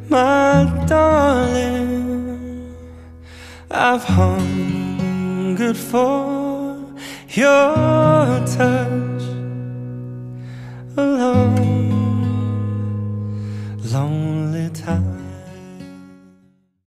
my darling. I've hungered for your touch a long, lonely time.